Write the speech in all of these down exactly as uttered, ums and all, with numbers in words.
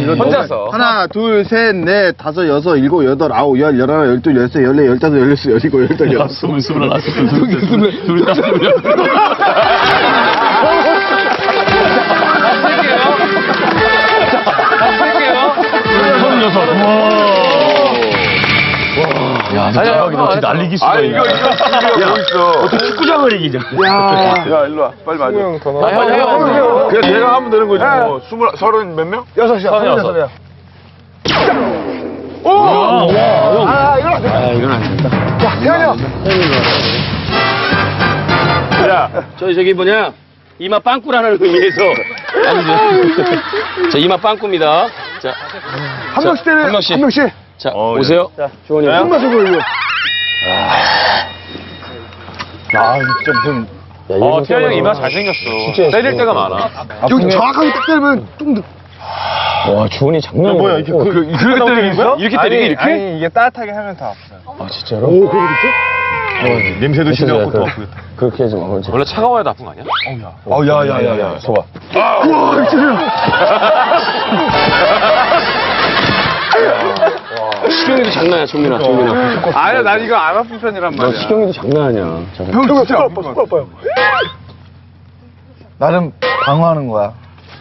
이건 혼자서. 하나, 둘, 셋, 넷, 다섯, 여섯, 일곱, 여덟, 아홉, 열, 열하나, 열둘, 열세, 열네, 열다섯, 열여섯, 열일곱, 열여덟, 열아홉, 스물, 스물하나, 스물, 스물, 스물, 스물, 스물, 야, 너 대박이다. 어떻게 날리기 수가 아, 이거, 이거, 이거, 뭐 있어. 어떻게 축구장을 이기냐. 야, 야, 일로 와. 빨리 맞아. 아, 형, 형. 그냥 내가 하면 되는 거지, 뭐. 스물, 서른 몇 명? 여섯이야, 서른여섯. 오! 와, 형. 아, 이건 안 돼. 아, 이건 안 된다. 야, 태현이 형. 야, 저희 저기 뭐냐. 이마 빵꾸라는 의미에서. 자, 이마 빵꾸입니다. 자. 한 명씩 때려. 한 명씩. 한 명씩. 자, 어, 오세요. 자, 조원이 형. 한번 좀 보여줘. 아, 진짜 무슨. 어, 태현이 형 이마 잘생겼어. 진짜 때릴 때가 많아. 여기 정확하게 딱 때리면 좀 더. 와, 주원이 장난이 뭐야, 이렇게 그, 그렇게 때리는 거야? 이렇게 때리게, 이렇게? 아니, 이게 따뜻하게 하면 더 아프다. 아, 진짜로? 오, 그거 있어? 냄새도 심해갖고 더 아프겠다. 그렇게 해서 막. 원래 차가워야 아픈 거 아니야? 어, 야, 야, 야, 야. 소바. 우와, 진짜. 식용유도 장난이야, 종민아, 종민아. 아니야, 난 이거 안 아픈 편이란 너 말이야. 식용유도 장난 아니야. 형, 진짜 아파, super 아파요. 나는 방어하는 거야.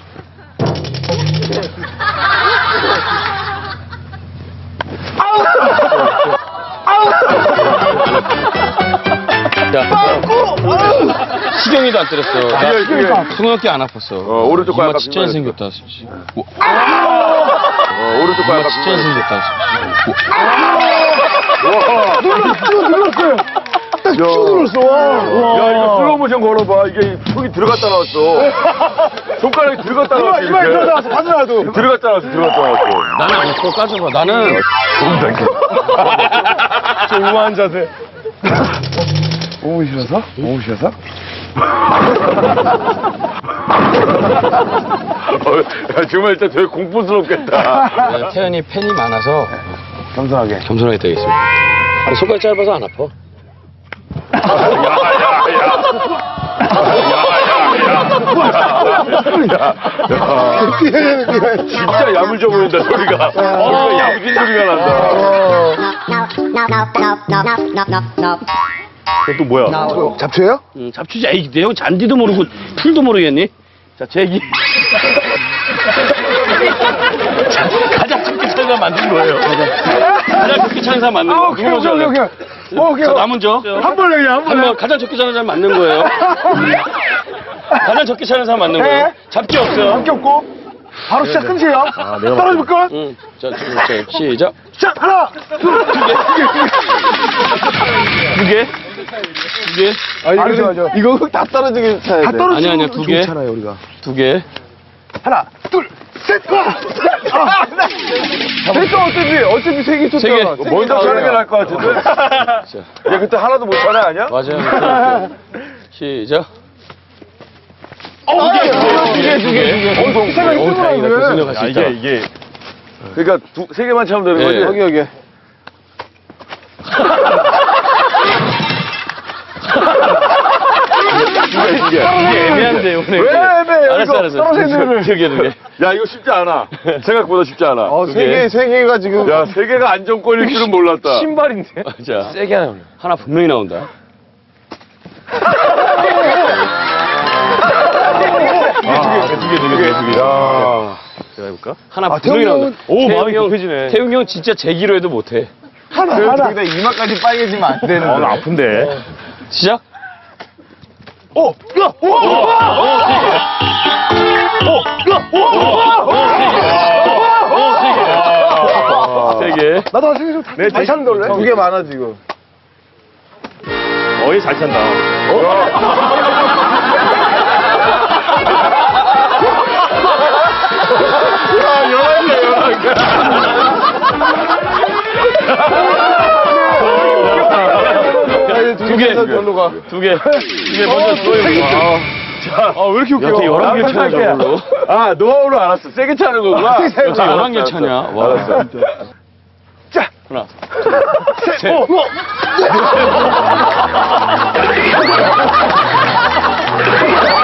야, 수경이도 안 때렸어. 나 승호형께 안 아팠어. 어, 오른쪽 발 이마 깎인 진짜 거야. 생겼다. 어, 오른쪽 발 이마 진짜 생겼다. 와. 쭉 눌렀어요. 딱 쭉 눌렀어. 와. 야, 이거 슬로우 모션 걸어봐. 이게 속이 들어갔다 나왔어. 손가락이 들어갔다 나왔어. 이마에 들어갔다 나왔어. 바지라도. 들어갔다 나왔어, 들어갔다 나왔어. 나는 안 아파. 까져봐. 나는. 좋은 단계. 저 우아한 자세. 너무 싫어서? 너무 싫어서? 어, 야, 정말 일단 되게 공포스럽겠다. 네, 태연이 팬이 많아서 겸손하게. 겸손하게 되겠습니다. 근데 손가락 짧아서 안 아파. 야야야야. 진짜 야물져 보인다 소리가. 어, 야무진 소리가 난다. 또 뭐야? 잡초예요? 응, 잡초지. 에이, 내형 잔디도 모르고 풀도 모르겠니? 자, 제기. 자, 가장 적게 차는 사람 만든 거예요. 가장 적게 차는 사람 만든 아, 거. 오케이, 오케이, 오케이, 오케이. 오케이. 자, 남은 저. 한 번에 그냥, 한 번에. 한번 가장 적게 차는 사람 맞는 거예요. 가장 적게 차는 사람 맞는 거예요. 네. 잡기 없어요. 함께 없고. 바로 시작 끊으세요. 떨어질까? 응. 자, 자, 시작. 시작! 하나! 둘! 두 개! 두 개? 두 개? 아, 이거, 맞아. 이거 흙 다 떨어지게 차야 돼. 다 떨어지게 아니야, 아니야, 두 개. 차라요, 우리가. 두 개. 하나, 둘, 셋! 와! 아! 됐어, 어차피, 어차피 세 개 세 개. 쳤잖아. 먼저 차는 게 나을 것 같은데? 자, 야, 그때 하나도 못 차네, 아니야? 맞아요. 시작. 두 개, 두 개, 두 개, 두 개. 어, 세상에 오, 다행이다. 그 힘들어. 생각할 수 있다. 이게, 이게. 그러니까 두, 세 개만 차면 되는 예. 거지? 여기, 여기. 두 개, 두 개. 이게 애매한데, 오늘. 왜 애매해? 알았어, 이거 알았어. 떨어지는 두 개, 두 개. 야, 이거 쉽지 않아. 생각보다 쉽지 않아. 어, 두 세 개. 개, 세 개가 지금. 야, 세 개가 안정권일 줄은 몰랐다. 신발인데? 자, 세게 하나. 하나 분명히 나온다. 아, 두 개, 두 개, 두 개, 두 개. 야. 제가 해볼까? 하나 아, 분명히 태웅이 나온다. 형은- 오, 태웅이 마음이 형 급해지네. 태웅이 형 진짜 제기로 해도 못해. 하나, 하나. 근데 이마까지 빨개지면 안 되는데. 어, 나 아픈데. 시작. 오! 야! 오! 오! 세 개. 나도 한 세 개 좀 다, 다시 하는 걸래? 두 개 많아, 지금. 어이, 잘 찬다. 야, 열한 개, 열한 개. 두 개. 별로 가. 두 개. 두 개 먼저 들어요. 자, 아, 왜 이렇게 웃겨? 야, 어떻게 열한 개 차냐, 저걸로. 아, 노하우로 알았어. 세게 차는 거구나. 어떻게 열한 개 차냐? 와. 알았어. 자. 하나. 셋. 어, 어. 셋.